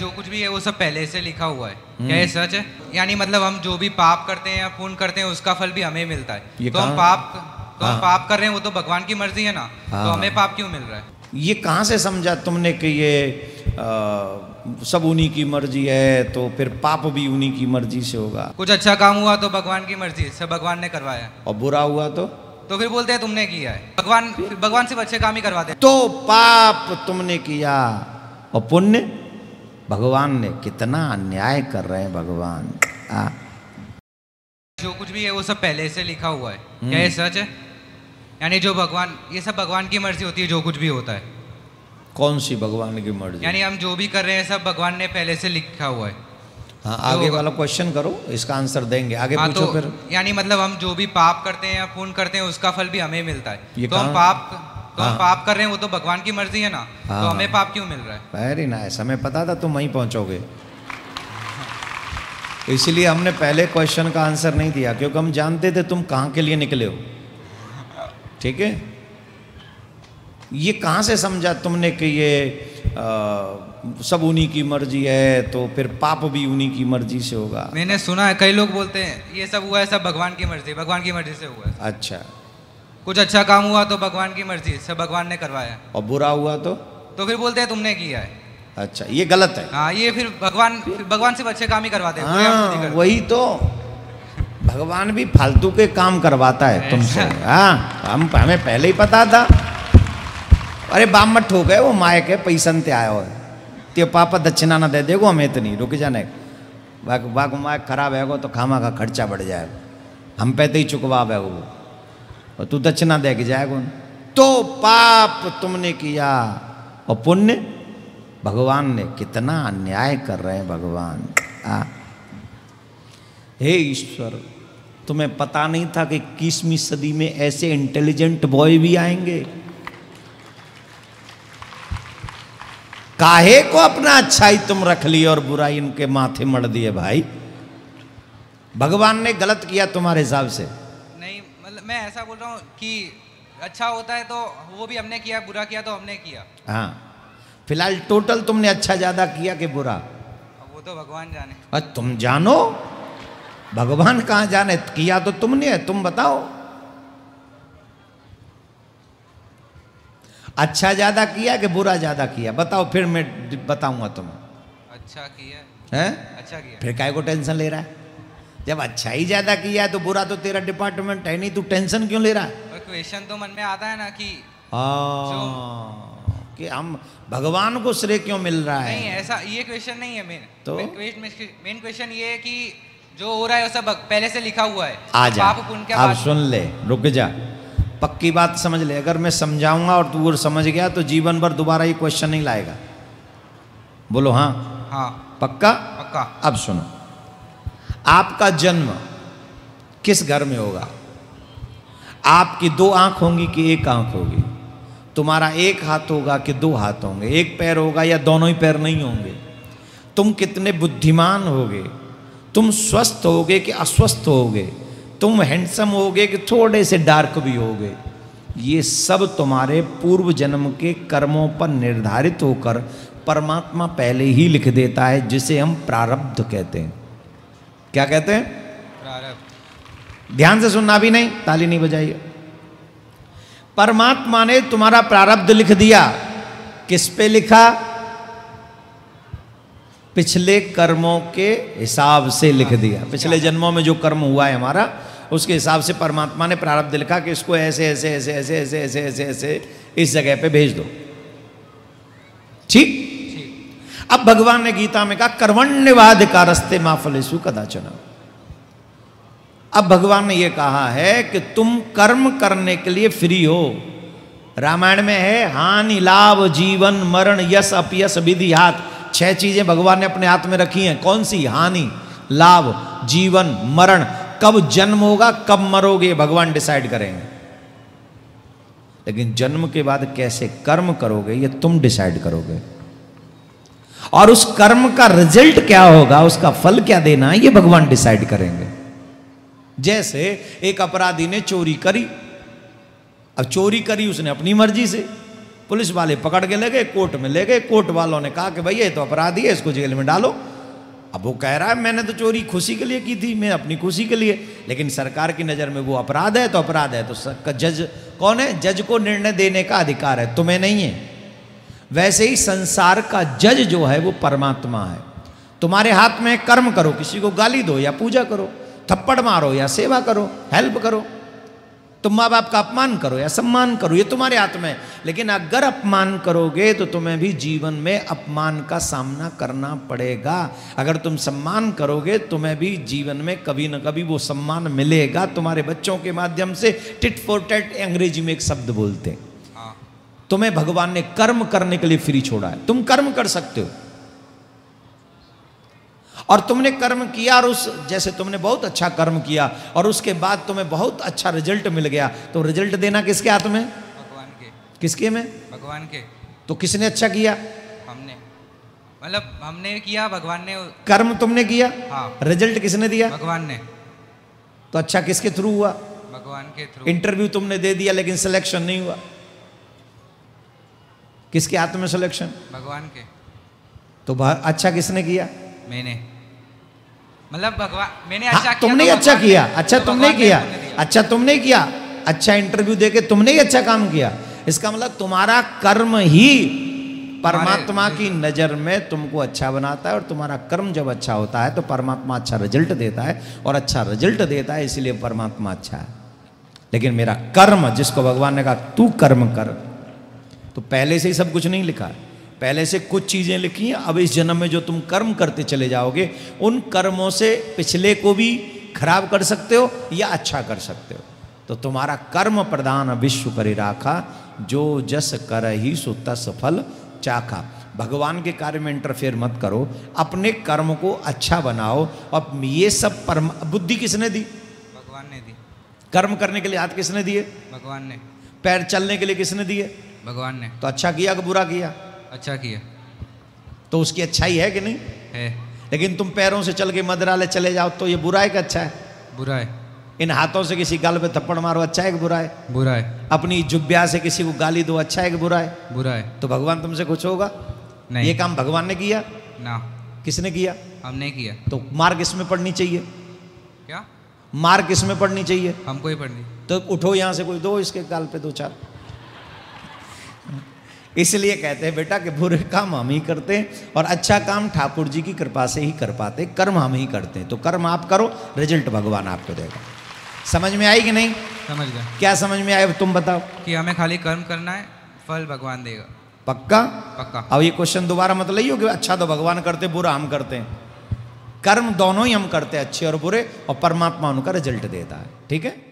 जो कुछ भी है वो सब पहले से लिखा हुआ है। क्या ये सच है? यानी मतलब हम जो भी पाप करते हैं या पुण्य करते हैं उसका फल भी हमें मिलता है। तो हम पाप कर रहे हैं, वो तो भगवान की मर्जी है ना। तो हमें पाप क्यों मिल रहा है? ये कहाँ से समझा तुमने कि ये सब उन्हीं की मर्जी है, तो फिर पाप भी उन्हीं की मर्जी से होगा? कुछ अच्छा काम हुआ तो भगवान की मर्जी, सब भगवान ने करवाया। और बुरा हुआ तो फिर बोलते हैं तुमने किया है। भगवान सिर्फ अच्छे काम ही करवाते हैं। तो पाप तुमने किया और पुण्य भगवान ने। कितना अन्याय कर रहे हैं भगवान। जो कुछ भी है वो सब पहले से लिखा हुआ है। क्या ये सच है? यानी जो भगवान, ये सब भगवान की मर्जी होती है जो कुछ भी होता है। कौन सी भगवान की मर्जी? यानी हम जो भी कर रहे हैं सब भगवान ने पहले से लिखा हुआ है। हाँ, आगे वाला क्वेश्चन करो, इसका आंसर देंगे। आगे पूछो फिर। यानी मतलब हम जो भी पाप करते हैं या पुण्य करते हैं उसका फल भी हमें मिलता है। तो हम पाप कर रहे हैं, वो तो भगवान की मर्जी है ना। तो हमें पाप क्यों मिल रहा है? Very nice. हमें पता था तुम वहीं पहुंचोगे, इसलिए हमने पहले क्वेश्चन का आंसर नहीं दिया, क्योंकि हम जानते थे तुम कहाँ के लिए निकले हो। ठीक है, ये कहाँ से समझा तुमने कि ये सब उन्हीं की मर्जी है, तो फिर पाप भी उन्हीं की मर्जी से होगा? मैंने सुना है, कई लोग बोलते हैं ये सब हुआ है सब भगवान की मर्जी से हुआ है। अच्छा, कुछ अच्छा काम हुआ तो भगवान की मर्जी, सब भगवान ने करवाया। और बुरा हुआ तो फिर बोलते हैं तुमने किया है। अच्छा, ये गलत है। हाँ, ये फिर भगवान सिर्फ अच्छे काम ही करवाते हैं। हाँ, वही तो, भगवान भी फालतू के काम करवाता है तुमसे। हाँ, हमें पहले ही पता था। अरे बाप मत ठोक है, वो मायक है, पैसन ते आया हो ते पापा दक्षिणा ना दे देगो, हमें इतनी रुक जाने बाग मायक खराब है तो खामा का खर्चा बढ़ जाएगा, हम पे तो ही चुकवा है वो, और तू दक्षिणा दे के जाएगा। तो पाप तुमने किया और पुण्य भगवान ने। कितना अन्याय कर रहे हैं भगवान। हे ईश्वर, तुम्हें पता नहीं था कि 21वीं सदी में ऐसे इंटेलिजेंट बॉय भी आएंगे? काहे को अपना अच्छाई तुम रख ली और बुराई इनके माथे मड़ दिए भाई? भगवान ने गलत किया तुम्हारे हिसाब से? नहीं, मतलब मैं ऐसा बोल रहा हूँ कि अच्छा होता है तो वो भी हमने किया, बुरा किया तो हमने किया। हाँ, फिलहाल टोटल तुमने अच्छा ज्यादा किया कि बुरा? वो तो भगवान जाने। और तुम जानो, भगवान कहाँ जाने? किया तो तुमने है, तुम बताओ। अच्छा ज्यादा किया कि बुरा ज्यादा किया? बताओ, फिर मैं बताऊंगा तुम्हें। अच्छा किया है। अच्छा किया। फिर काहे को टेंशन ले रहा है? जब अच्छा ही ज्यादा किया है तो बुरा तो तेरा डिपार्टमेंट है नहीं, तू टेंशन क्यों ले रहा है? क्वेश्चन तो मन में आता है ना कि हम भगवान को श्रेय क्यों मिल रहा है? नहीं, ऐसा ये क्वेश्चन नहीं है मेन। तो मेन क्वेश्चन ये है कि जो हो रहा है वो सब पहले से लिखा हुआ है। आ जा, अब सुन ले, रुक जा, पक्की बात समझ ले। अगर मैं समझाऊंगा और तू समझ गया तो जीवन भर दोबारा ये क्वेश्चन नहीं लाएगा। बोलो हाँ। हाँ, पक्का? पक्का। अब सुनो, आपका जन्म किस घर में होगा? आपकी 2 आंख होंगी कि 1 आंख होगी? तुम्हारा 1 हाथ होगा कि 2 हाथ होंगे? 1 पैर होगा या दोनों ही पैर नहीं होंगे? तुम कितने बुद्धिमान होगे? तुम स्वस्थ होगे कि अस्वस्थ होगे? तुम हैंडसम होगे कि थोड़े से डार्क भी होगे? ये सब तुम्हारे पूर्व जन्म के कर्मों पर निर्धारित होकर परमात्मा पहले ही लिख देता है, जिसे हम प्रारब्ध कहते हैं। क्या कहते हैं? प्रारब्ध। ध्यान से सुनना भी नहीं, ताली नहीं बजाइए। परमात्मा ने तुम्हारा प्रारब्ध लिख दिया। किस पे लिखा? पिछले कर्मों के हिसाब से लिख दिया। पिछले जन्मों में जो कर्म हुआ है हमारा, उसके हिसाब से परमात्मा ने प्रारब्ध लिखा कि इसको ऐसे ऐसे ऐसे ऐसे ऐसे ऐसे ऐसे ऐसे इस जगह पे भेज दो। ठीक। अब भगवान ने गीता में कहा कर्मण्यवाद का रस्ते माफलेसु कदाचन। अब भगवान ने यह कहा है कि तुम कर्म करने के लिए फ्री हो। रामायण में है हानि लाभ जीवन मरण यश अपयश विधि हाथ। 6 चीजें भगवान ने अपने हाथ में रखी हैं। कौन सी? हानि, लाभ, जीवन, मरण। कब जन्म होगा, कब मरोगे, भगवान डिसाइड करेंगे। लेकिन जन्म के बाद कैसे कर्म करोगे, ये तुम डिसाइड करोगे। और उस कर्म का रिजल्ट क्या होगा, उसका फल क्या देना है, ये भगवान डिसाइड करेंगे। जैसे एक अपराधी ने चोरी करी। अब चोरी करी उसने अपनी मर्जी से, पुलिस वाले पकड़ के ले गए, कोर्ट में ले गए। कोर्ट वालों ने कहा कि भैया ये तो अपराधी है, इसको जेल में डालो। अब वो कह रहा है मैंने तो चोरी खुशी के लिए की थी, मैं अपनी खुशी के लिए, लेकिन सरकार की नज़र में वो अपराध है तो अपराध है। तो जज कौन है? जज को निर्णय देने का अधिकार है, तुम्हें नहीं है। वैसे ही संसार का जज जो है वो परमात्मा है। तुम्हारे हाथ में कर्म करो, किसी को गाली दो या पूजा करो, थप्पड़ मारो या सेवा करो, हेल्प करो, तुम माँ बाप का अपमान करो या सम्मान करो, ये तुम्हारे हाथ में है। लेकिन अगर अपमान करोगे तो तुम्हें भी जीवन में अपमान का सामना करना पड़ेगा। अगर तुम सम्मान करोगे तुम्हें भी जीवन में कभी न कभी वो सम्मान मिलेगा। तुम्हारे बच्चों के माध्यम से टिट फॉर टैट, अंग्रेजी में एक शब्द बोलते हैं। तुम्हें भगवान ने कर्म करने के लिए फ्री छोड़ा है, तुम कर्म कर सकते हो। और तुमने कर्म किया और जैसे तुमने बहुत अच्छा कर्म किया और उसके बाद तुम्हें बहुत अच्छा रिजल्ट मिल गया, तो रिजल्ट देना किसके हाथ में? भगवान के। किसके में? भगवान के। तो किसने अच्छा किया? हमने, मतलब हमने किया, भगवान ने। कर्म तुमने किया, हाँ। रिजल्ट किसने दिया? भगवान ने। तो अच्छा किसके थ्रू हुआ? भगवान के थ्रू। इंटरव्यू तुमने दे दिया लेकिन सिलेक्शन नहीं हुआ, किसके हाथ में सिलेक्शन? भगवान के। तो अच्छा किसने किया? मैंने, मतलब भगवान, मैंने अच्छा किया। तुमने तो अच्छा किया, अच्छा तो तुमने किया, दिया। अच्छा तुमने किया, अच्छा इंटरव्यू देके तुमने ही अच्छा काम किया। इसका मतलब तुम्हारा कर्म ही परमात्मा की नजर में तुमको अच्छा बनाता है। और तुम्हारा कर्म जब अच्छा होता है तो परमात्मा अच्छा रिजल्ट देता है, और अच्छा रिजल्ट देता है इसलिए परमात्मा अच्छा है। लेकिन मेरा कर्म, जिसको भगवान ने कहा तू कर्म कर, तो पहले से ही सब कुछ नहीं लिखा है, पहले से कुछ चीज़ें लिखी हैं। अब इस जन्म में जो तुम कर्म करते चले जाओगे, उन कर्मों से पिछले को भी खराब कर सकते हो या अच्छा कर सकते हो। तो तुम्हारा कर्म प्रधान विश्व करी राखा, जो जस कर ही सो तस फल चाखा। भगवान के कार्य में इंटरफेयर मत करो, अपने कर्म को अच्छा बनाओ। अब ये सब बुद्धि किसने दी? भगवान ने दी। कर्म करने के लिए हाथ किसने दिए? भगवान ने। पैर चलने के लिए किसने दिए? भगवान ने। तो अच्छा किया कि बुरा किया? अच्छा किया। तो उसकी अच्छाई है कि नहीं है? लेकिन तुम पैरों से चल के मंदिरालय चले जाओ तो ये बुरा है कि अच्छा है? बुरा है। इन हाथों से किसी गाल पे थप्पड़ मारो, अच्छा है कि बुरा है? बुरा है। अपनी जुब्बिया से किसी को गाली दो, अच्छा है कि बुरा है? बुरा है। तो भगवान तुमसे कुछ होगा? नहीं। ये काम भगवान ने किया ना? किसने किया? हमने किया। तो मार किसमें पड़नी चाहिए? क्या मार किसमें पड़नी चाहिए? हमको ही पढ़नी। तो उठो यहां से, कोई दो इसके गाल पे दो चार। इसलिए कहते हैं बेटा कि बुरे काम हम ही करते हैं और अच्छा काम ठाकुर जी की कृपा से ही कर पाते, कर्म हम ही करते हैं। तो कर्म आप करो, रिजल्ट भगवान आपको देगा। समझ में आई कि नहीं? समझ गया। क्या समझ में आया तुम बताओ? कि हमें खाली कर्म करना है, फल भगवान देगा। पक्का? पक्का। अब ये क्वेश्चन दोबारा मत लियो कि अच्छा तो भगवान करते, बुरा हम करते हैं। कर्म दोनों ही हम करते हैं, अच्छे और बुरे, और परमात्मा उनका रिजल्ट देता है। ठीक है?